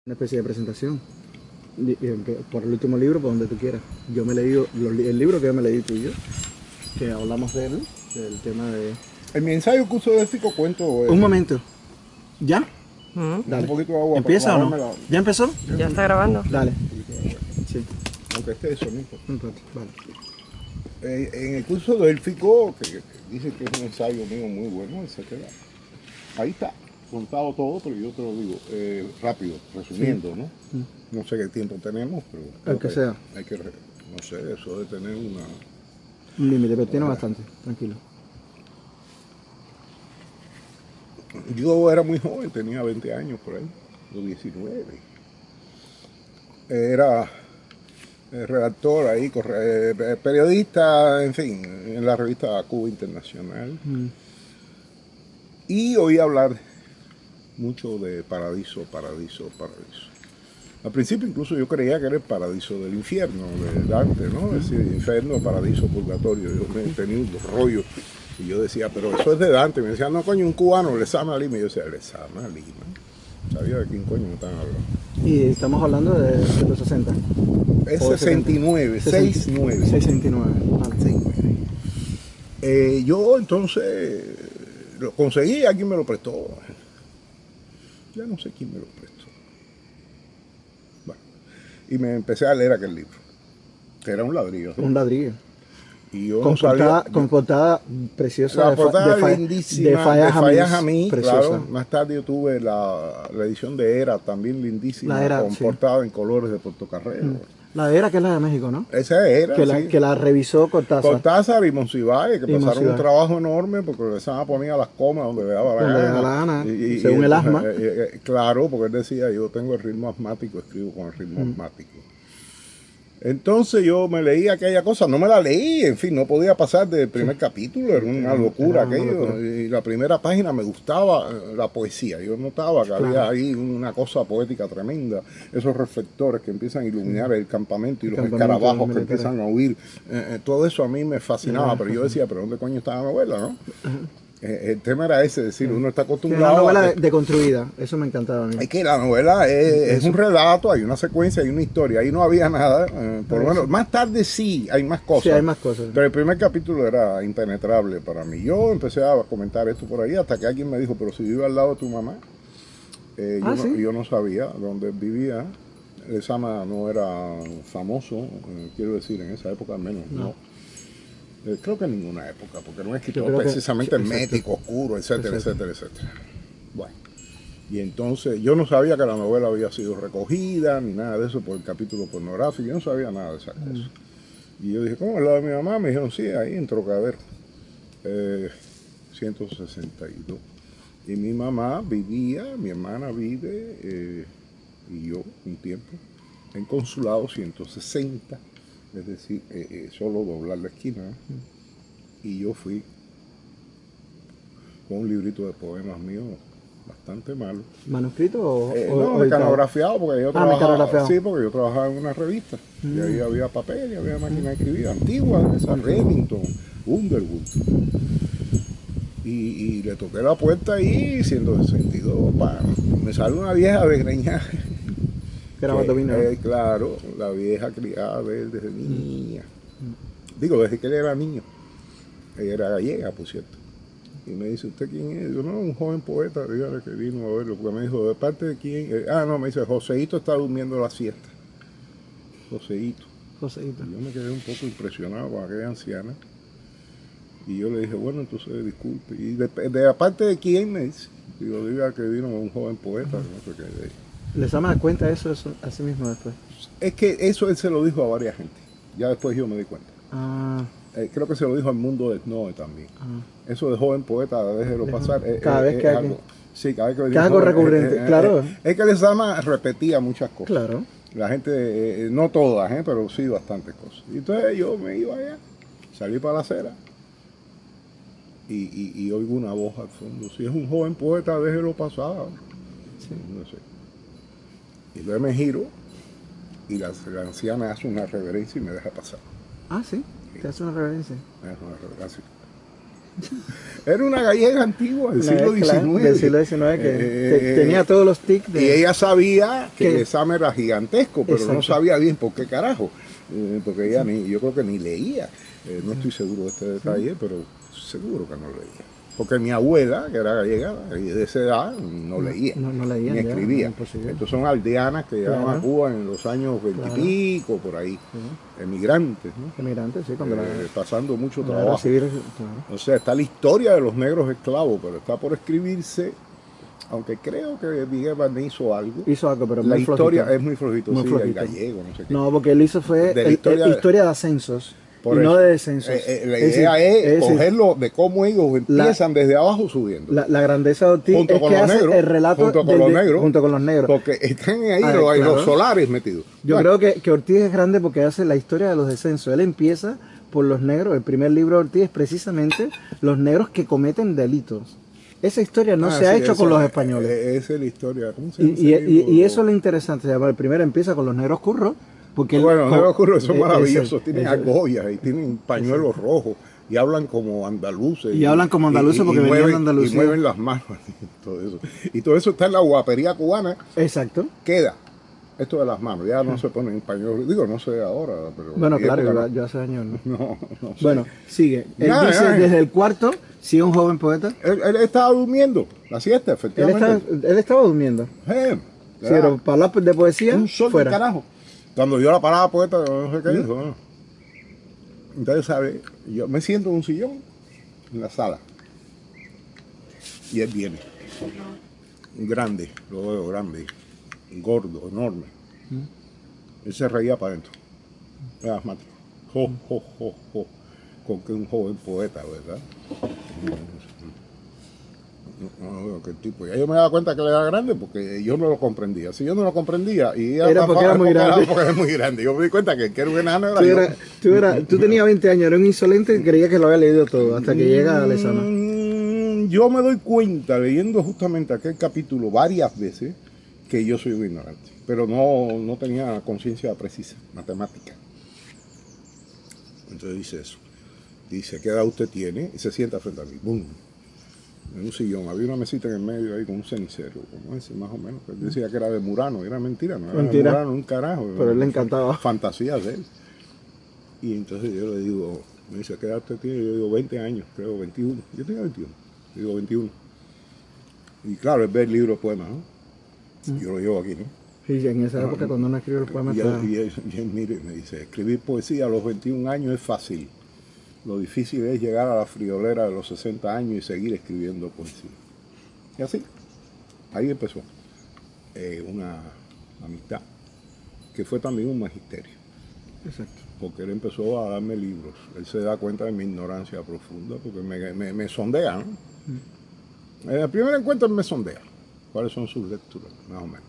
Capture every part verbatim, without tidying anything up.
Una especie de presentación Di- eh, por el último libro, por donde tú quieras. Yo me he leído los li- el libro que yo me leí tú y yo, que hablamos de él, del tema de... En mi ensayo curso de ético cuento... eh, Un momento. ¿Ya? Ujú. un poquito de agua ¿Empieza para o no? lavarme la- ¿Ya empezó? ¿Ya está grabando? Dale. un poquito de agua. Sí, Aunque esté eso, no importa. un rato. Vale. Eh, en el curso de élfico, que, que dice que es un ensayo mío muy bueno, etcétera. Ahí está, contado todo, pero yo te lo digo eh, rápido, resumiendo, ¿no? No sé qué tiempo tenemos, pero creo El que sea. hay que, re- no sé, eso de tener una... Un límite, pero tiene bastante. Tranquilo. Yo era muy joven, tenía veinte años por ahí, o diecinueve. Era eh, redactor ahí, corre- eh, periodista, en fin, en la revista Cuba Internacional. Mm. Y oí hablar mucho de paradiso, paradiso, paradiso. Al principio incluso yo creía que era el paradiso del infierno, de Dante, ¿no? Es decir, infierno, paraíso, purgatorio. Yo me tenía un rollo y yo decía, pero eso es de Dante. Me decían, no, coño, un cubano, Lezama Lima. Y yo decía, Lezama Lima. Sabía de quién coño me estaban hablando. Y estamos hablando de, de los sesenta. Es O de sesenta y nueve, sesenta y nueve. sesenta y nueve. Vale. Eh, yo entonces lo conseguí, alguien me lo prestó. Ya no sé quién me lo prestó. Bueno, y me empecé a leer aquel libro, que era un ladrillo. ¿sí? Un ladrillo. Y yo Con, no sabía- portada, con portada preciosa la de, fa- portada de, fa- lindísima de Falla de Falla Jamís, Jamí, preciosa. claro. Más tarde yo tuve la, la edición de Era, también lindísima, La Era, con sí. portada en colores de Portocarrero. La de Era, que es la de México, ¿no? Esa era, Que la, sí. que la revisó Cortázar. Cortázar y Monsiváis, que Y pasaron Monsiváis. un trabajo enorme porque le estaban poniendo las comas donde le daba la Donde le gana. daba la gana, según el asma. eh, eh, eh, claro, porque él decía, yo tengo el ritmo asmático, escribo con el ritmo Mm. asmático. Entonces yo me leí aquella cosa, no me la leí, en fin, no podía pasar del primer capítulo, era una locura era una aquello. locura. Y la primera página me gustaba eh, la poesía, yo notaba que había Claro. ahí una cosa poética tremenda, esos reflectores que empiezan a iluminar el campamento y El los campamento escarabajos que militar. empiezan a huir, eh, eh, todo eso a mí me fascinaba, pero yo decía, pero ¿dónde coño está la novela, no? Eh, el tema era ese, es decir, uno está Que es una acostumbrado novela a... de- deconstruida. Eso me encantaba a mí. Es que la novela es, es un relato, hay una secuencia, hay una historia, ahí no había nada, eh, por lo menos, más tarde sí, hay más cosas. Sí, hay más cosas. Pero el primer capítulo era impenetrable para mí. Yo empecé a comentar esto por ahí hasta que alguien me dijo, pero si vive al lado de tu mamá, eh, Ah, yo, ¿sí? no, yo no sabía dónde vivía. Lezama no era famoso, eh, quiero decir, en esa época al menos, no. No. Eh, creo que en ninguna época, porque era un escritor creo que- precisamente sí, exacto. médico, oscuro, etcétera, Exacto. etcétera, etcétera. Bueno, y entonces yo no sabía que la novela había sido recogida, ni nada de eso por el capítulo pornográfico, yo no sabía nada de esas Mm. cosas. Y yo dije, ¿cómo es la de mi mamá? Me dijeron, sí, ahí en Trocadero, eh, ciento sesenta y dos. Y mi mamá vivía, mi hermana vive, eh, y yo un tiempo, en Consulado ciento sesenta. Es decir, eh, eh, solo doblar la esquina. ¿no? Y yo fui con un librito de poemas míos bastante malo. ¿Manuscrito o, Eh, o- no, o editado? mecanografiado, porque yo Ah, trabajaba, mecanografiado. sí, porque yo trabajaba en una revista. Y Mm. ahí había papel, y había máquina de escribir antigua, esa Remington, Underwood. Y, y le toqué la puerta ahí, ciento sesenta y dos, pa, me sale una vieja desgreñada. Que era Que, Baldovino. eh, claro, la vieja criada de él desde niña. Digo, desde que él era niño. Ella era gallega, por cierto. Y me dice, ¿usted quién es? Yo, no, un joven poeta, dígale que vino a verlo. Porque me dijo, ¿de parte de quién? Eh, ah, no, me dice, Joseito está durmiendo la siesta. Joseito. Joseito. Y yo me quedé un poco impresionado con aquella anciana. Y yo le dije, bueno, entonces disculpe. Y de, de aparte de quién me dice, digo, diga que vino un joven poeta, no sé qué. Les da cuenta eso, eso así mismo después. Es que eso él se lo dijo a varias gente. Ya después yo me di cuenta. Ah, Eh, creo que se lo dijo al mundo del Noe también. ah. Eso de joven poeta, déjelo Deja- pasar. eh, cada eh, vez es que hay algo- Sí, cada vez que que venía es algo joven, recurrente, claro. eh, es que Lezama repetía muchas cosas. Claro. La gente, eh, no todas, eh, pero sí bastantes cosas. Y entonces yo me iba allá, salí para la acera y, y, y oigo una voz al fondo. Si es un joven poeta, déjelo pasar. Sí. No sé. Y luego me giro y la, la anciana hace una reverencia y me deja pasar. Ah, sí. Te hace una reverencia. Me hace una reverencia. Era una gallega antigua del Una siglo mezcla diecinueve. Del siglo diecinueve que Eh, te- tenía todos los tics de... Y ella sabía que que- el examen era gigantesco, pero Exacto. no sabía bien por qué carajo. Eh, porque ella ni, yo creo que ni leía. Eh, no estoy seguro de este detalle, pero seguro que no leía. Porque mi abuela, que era gallega, y de esa edad, no leía, no- no leía, ni ya, escribía. imposible. Estos son aldeanas que llegaron Claro. a Cuba en los años veintipico, por ahí. Emigrantes, ¿no? Emigrantes, sí, cuando la... Eh, pasando mucho cuando la trabajo. recibir, claro. O sea, está la historia de los negros esclavos, pero está por escribirse, aunque creo que Miguel Barney hizo algo. Hizo algo, pero la muy historia flojito. es muy flojito, Muy sí, flojito. el gallego, no sé qué. No, porque él hizo fue De la el- historia el- de- historia de ascensos Por y eso. no de descensos. Eh, eh, la Es idea decir, es, es decir, cogerlo de cómo ellos empiezan desde abajo subiendo. la, la grandeza de Ortiz Junto es con que los hace negros, el relato junto con del- los de- negros. junto con los negros. Porque están ahí Ah, los, claro. los solares metidos. Yo Bueno, creo que, que Ortiz es grande porque hace la historia de los descensos. Él empieza por los negros. El primer libro de Ortiz es precisamente los negros que cometen delitos. Esa historia no ah, se ha sí, hecho esa- con los españoles. eh, Esa es la historia. ¿Cómo se Y, llama ese y- y- libro? y eso es lo interesante. o sea, el primero empieza con los negros curros. Porque él- Bueno, los con- negros curros son eh, maravillosos. ese- Tienen ese- argollas y tienen pañuelos rojos. Y hablan como andaluces. Y hablan como andaluces porque venían de mueven, Andalucía. Y mueven las manos. Y todo eso. Y todo eso está en la guapería cubana. Exacto. Queda. Esto de las manos. Ya no se ponen en pañuelos. Digo, no sé ahora. Pero Bueno, en mi claro, época yo, yo hace años no. no. No, no sé. Bueno, sigue. Él Ya, dice ya. desde el cuarto, sigue un joven poeta. Él, él estaba durmiendo. La siesta, Él efectivamente. estaba, él estaba durmiendo. Eh, Sí, era pero para hablar de poesía, un sol fuera. del carajo. Cuando yo la paraba poeta, no sé qué dijo. ¿no? Entonces, ¿sabe? Yo me siento en un sillón en la sala. Y él viene. Grande, lo veo grande, gordo, enorme. Él se reía para adentro. Era asmático. Jo, jo, jo, jo. Con que un joven poeta, ¿verdad? No, no, que tipo. Ya yo me daba cuenta que él era grande porque yo no lo comprendía. Si yo no lo comprendía, y ella Era porque era muy grande. porque era muy grande. Yo me di cuenta que el que era un enano era Tú, yo. eras- tú, eras- tú tenías veinte años, era un insolente y creía que lo había leído todo hasta que llega a Lezama. Mm, Yo me doy cuenta, leyendo justamente aquel capítulo varias veces, que yo soy un ignorante. Pero no, no tenía conciencia precisa, matemática. Entonces dice eso. Dice, ¿qué edad usted tiene? Y se sienta frente a mí. ¡Bum! En un sillón. Había una mesita en el medio ahí con un cenicero, como ese más o menos. Él decía que era de Murano, y era mentira, no era Mentira. de Murano, un carajo. Pero a él le encantaba. Fantasías de él. Y entonces yo le digo, me dice, ¿qué edad usted tiene? Yo digo, veinte años, creo, veintiuno. Yo tenía veintiuno. Yo digo, veintiuno. Y claro, él ve el libro de poemas, ¿no? Mm. Yo lo llevo aquí, ¿no? Sí, en esa época cuando uno escribe los poemas Y él, estaba- y él- y él, mire, me dice, escribir poesía a los veintiún años es fácil. Lo difícil es llegar a la friolera de los sesenta años y seguir escribiendo poesía. Y así, ahí empezó eh, una amistad, que fue también un magisterio, Exacto. porque él empezó a darme libros. Él se da cuenta de mi ignorancia profunda, porque me, me, me sondea, ¿no? En el primer encuentro él me sondea. ¿Cuáles son sus lecturas? Más o menos.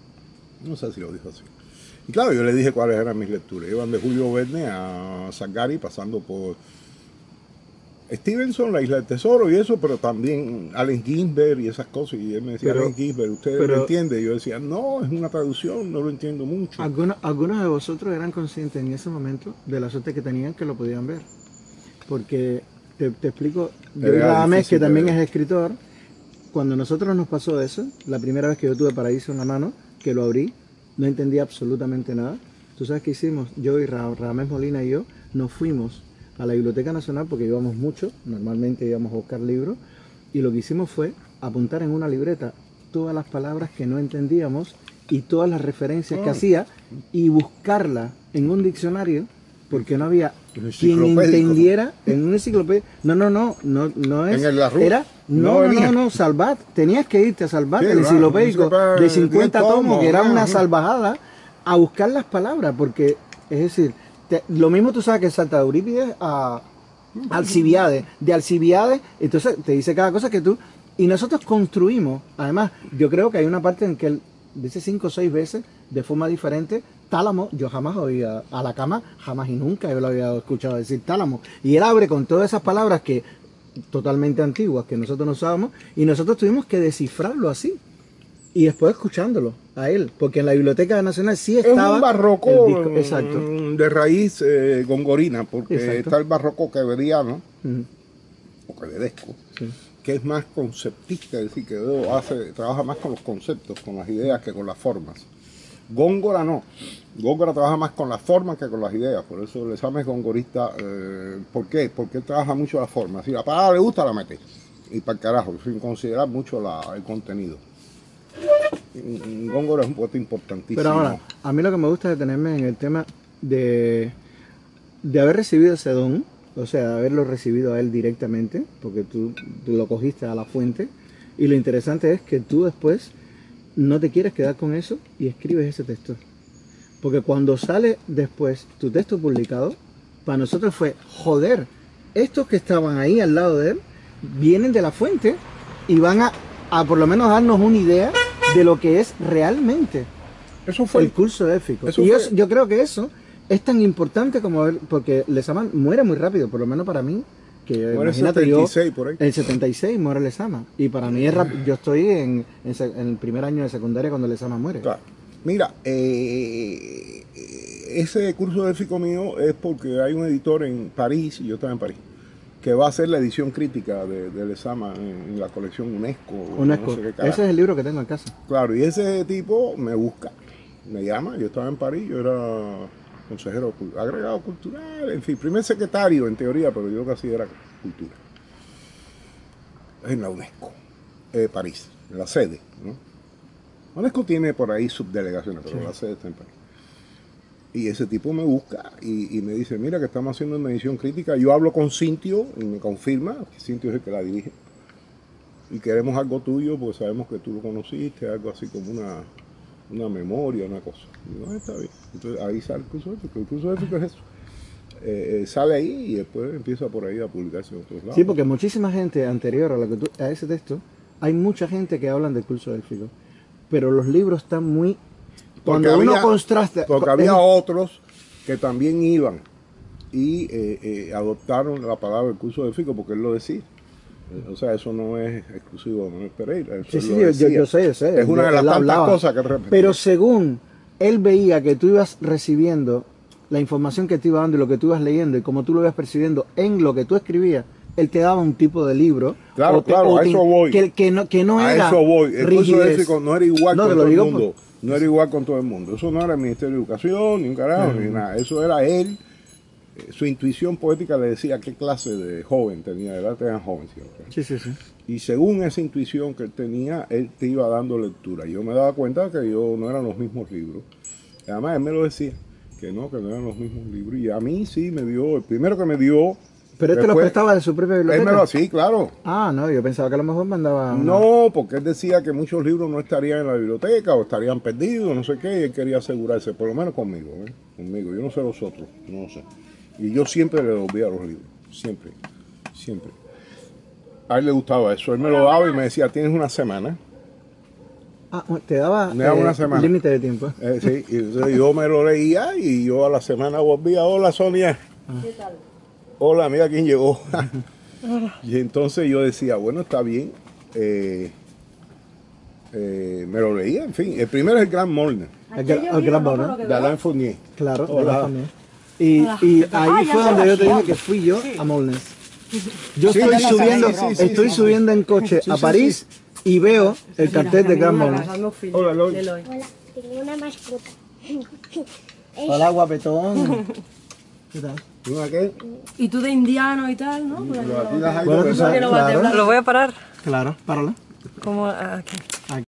No sé si lo dijo así. Y claro, yo le dije cuáles eran mis lecturas. Iban de Julio Verne a Zangari, pasando por Stevenson, La Isla del Tesoro y eso, pero también Allen Ginsberg y esas cosas. Y él me decía, Pero- Allen Ginsberg, ¿usted pero- lo entiende? Y yo decía, no, es una traducción, no lo entiendo mucho. Algunos, algunos de vosotros eran conscientes en ese momento de la suerte que tenían que lo podían ver. Porque te, te explico, yo Era Radamés, difícil que de también ver. es escritor, cuando a nosotros nos pasó eso, la primera vez que yo tuve Paraíso en la mano, que lo abrí, no entendía absolutamente nada. ¿Tú sabes qué hicimos? Yo y Ra- Radamés Molina y yo nos fuimos a la Biblioteca Nacional porque íbamos mucho, normalmente íbamos a buscar libros, y lo que hicimos fue apuntar en una libreta todas las palabras que no entendíamos y todas las referencias que Ah. hacía y buscarla en un diccionario porque no había Un quien enciclopédico. entendiera en un enciclopedia. No, no, no, no, no es. En el Larrú. Era, No no, no, venía. no, no, Salvat. Tenías que irte a Salvat, Sí, el claro, enciclopédico un enciclopedia de de cincuenta diez tomos, tomos, que era ah, una ah. salvajada, a buscar las palabras, porque, es decir, te- lo mismo tú sabes que salta de Eurípides a Alcibiades, de Alcibiades, entonces te dice cada cosa que tú, y nosotros construimos, además, yo creo que hay una parte en que él dice cinco o seis veces, de forma diferente, tálamo. Yo jamás oía a la cama, jamás y nunca yo lo había escuchado decir tálamo, y él abre con todas esas palabras que totalmente antiguas que nosotros no usábamos, y nosotros tuvimos que descifrarlo así. Y después escuchándolo a él, porque en la Biblioteca Nacional sí Es estaba un barroco el disco. mm, Exacto. de raíz eh, gongorina, porque Exacto. está el barroco quebradiano, Ujú. época de Desco, Sí. que es más conceptista, es decir, que Edo hace, trabaja más con los conceptos, con las ideas que con las formas. Góngora no. Góngora trabaja más con las formas que con las ideas, por eso Lezama es gongorista. Eh, ¿Por qué? Porque él trabaja mucho la forma. Si la palabra le gusta, la mete. Y para el carajo, sin considerar mucho la, el contenido. Góngora es un poeta importantísimo. Pero ahora, a mí lo que me gusta es detenerme en el tema de, de haber recibido ese don, o sea, de haberlo recibido a él directamente, porque tú, tú lo cogiste a la fuente, y lo interesante es que tú después no te quieres quedar con eso y escribes ese texto. Porque cuando sale después tu texto publicado, para nosotros fue, joder, estos que estaban ahí al lado de él, vienen de la fuente y van a, a por lo menos darnos una idea de lo que es realmente Eso fue el curso élfico. eso Y fue- yo, yo creo que eso es tan importante como ver, porque Lezama muere muy rápido, por lo menos para mí, que Muere imagínate setenta y yo, seis por ahí. el setenta y seis muere Lezama, y para mí es rápido. Yo estoy en, en, se- en el primer año de secundaria cuando Lezama muere. Claro. Mira, eh, ese curso élfico mío es porque hay un editor en París, y yo estaba en París, que va a hacer la edición crítica de, de Lezama en, en la colección UNESCO. o UNESCO. no sé qué carajo. Ese es el libro que tengo en casa. Claro, y ese tipo me busca, me llama, yo estaba en París, yo era consejero cul- agregado cultural, en fin, primer secretario en teoría, pero yo casi era cultura. En la UNESCO, eh, París, en la sede, ¿no? UNESCO tiene por ahí subdelegaciones, pero la sede está en París. Y ese tipo me busca y, y me dice, mira que estamos haciendo una edición crítica, yo hablo con Cintio y me confirma, que Cintio es el que la dirige, y queremos algo tuyo porque sabemos que tú lo conociste, algo así como una, una memoria, una cosa. Y digo, "Ah, está bien". Entonces ahí sale el curso ético. El curso ético es eso. Eh, eh, sale ahí y después empieza por ahí a publicarse en otros lados. Sí, porque muchísima gente anterior a, lo que tú- a ese texto, hay mucha gente que hablan del curso élfico, pero los libros están muy... Cuando Porque uno había- contrasta... Porque es- había otros que también iban y eh, eh, adoptaron la palabra del curso ético porque él lo decía. Eh, O sea, eso no es exclusivo de Manuel Pereira. Eso Sí, él sí, lo yo, yo- decía. yo sé, yo sé. Es una de Él las tantas hablaba. cosas que repetía. Pero según él veía que tú ibas recibiendo la información que te iba dando y lo que tú ibas leyendo y como tú lo ibas percibiendo en lo que tú escribías, él te daba un tipo de libro. Claro, o te- claro, o a te- eso voy. Que, que no, que no A era eso voy. El curso rigidez. ético no era igual No, con te lo todo el digo mundo. por- No era igual con todo el mundo. Eso no era el Ministerio de Educación, ni un carajo, ni nada. Eso era él. Eh, Su intuición poética le decía qué clase de joven tenía. De edad tenía joven, ¿sí? Sí, sí, sí. Y según esa intuición que él tenía, él te iba dando lectura. Yo me daba cuenta que yo no eran los mismos libros. Y además él me lo decía, que no, que no eran los mismos libros. Y a mí sí me dio, el primero que me dio... Pero este lo después- prestaba de su propia Él biblioteca. me lo hacía, claro. Ah, no, yo pensaba que a lo mejor mandaba... una- No, porque él decía que muchos libros no estarían en la biblioteca o estarían perdidos, no sé qué, y él quería asegurarse, por lo menos conmigo, ¿eh? Conmigo, yo no sé los otros, no lo sé. Y yo siempre le devolvía los libros, siempre, siempre. A él le gustaba eso, él me lo daba y me decía, tienes una semana. Ah, te daba, Me daba eh, una semana. límite de tiempo. Eh, sí, y entonces yo me lo leía y yo a la semana volvía, hola Sonia. ¿Qué tal? Hola, mira quién llegó. Y entonces yo decía, bueno, está bien. eh, eh, me lo leía, en fin. El primero es el Gran Molner, El gra- el gran Bauer, ¿no? de Alain Fournier. Claro, Hola. yo también. Y, Hola. y ahí Ah, ya fue sé. donde yo te dije que fui yo a Molnes. Yo Sí, estoy sí, sí, subiendo, sí, sí, sí, estoy sí. subiendo en coche Sí, a sí, París y veo el cartel de Gran Molnes. Hola, Loli. Eloy. Hola, tengo una mascota. Hola, guapetón. ¿Qué tal? ¿No aquel? Y tú de indiano y tal, ¿no? Por ahí Lo no. atinas ahí, Bueno, ¿verdad? tú sabes, que no va a claro, temblar. Lo voy a parar. claro, páralo. Como aquí.